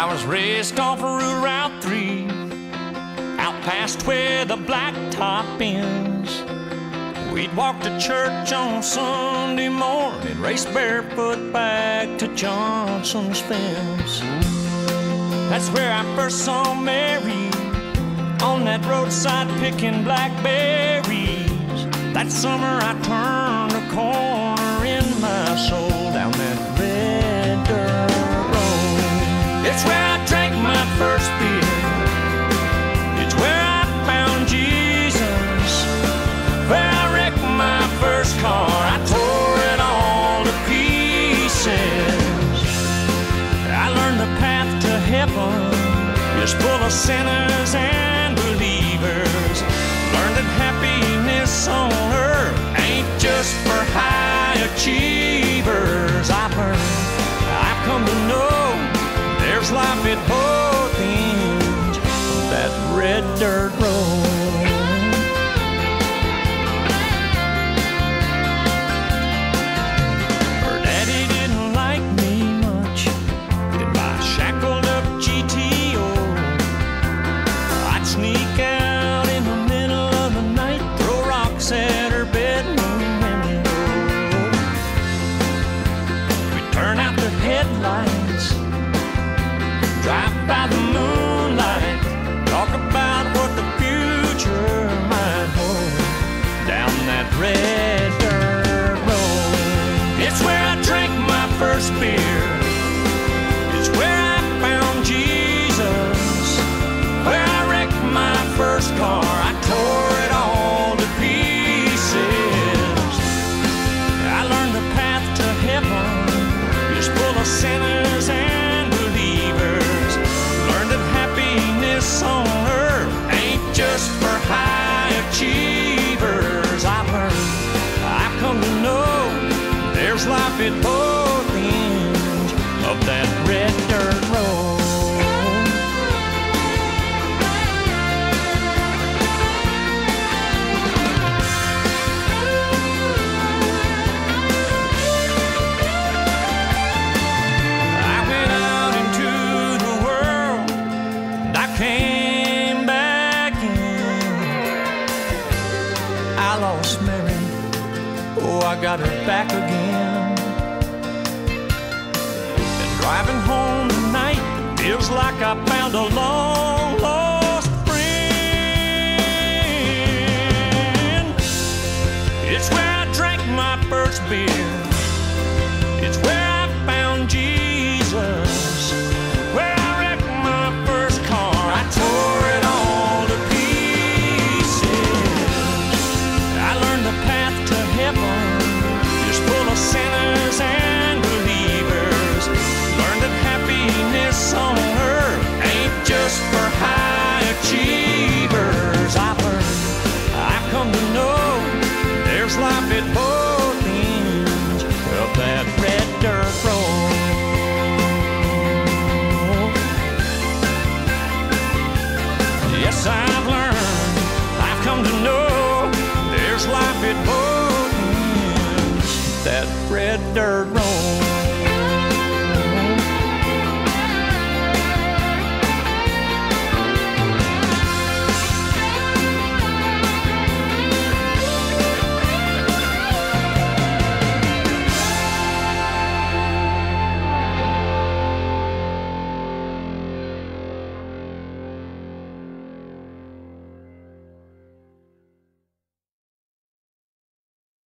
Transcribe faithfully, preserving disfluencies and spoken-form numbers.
I was raised off of Route three, out past where the blacktop ends. We'd walk to church on Sunday morning, race barefoot back to Johnson's fence. That's where I first saw Mary, on that roadside picking blackberries. That summer I turned a corner in my soul down that red dirt road. It's where I drank my first beer. It's where I found Jesus. Where I wrecked my first car. I tore it all to pieces. I learned the path to heaven is full of sinners and believers. Learned that happiness on earth ain't just for high achievers. I've learned, I've come to know there's life at both ends of that red dirt road. Her daddy didn't like me much in my shackled up G T O. I'd sneak out in the middle of the night, throw rocks at her bedroom window. We'd turn out the headlights, drive by the moonlight, talk about what the future might hold down that red dirt road. It's where I drank my first beer. It's where I found Jesus. Where I wrecked my first car. I tore it all to pieces. I learned the path to heaven is full of sinners and believers. Learned that happiness on earth ain't just for high achievers. I've learned, I've come to know there's life at both ends of that red dirt road. I went out into the world and I came back in. I lost Mary, oh, I got her back again. And driving home tonight feels like I found a long lost friend. It's where I drank my first beer. It's where I found Jesus. Where I wrecked my first car. I tore it all to pieces. I learned the path to heaven is full of sinners and believers. Learned that happiness on earth ain't just for high achievers. I've learned, I've come to know there's life at both ends of that red dirt road. Yes, I've learned, I've come to know there's life at both ends of that red dirt road.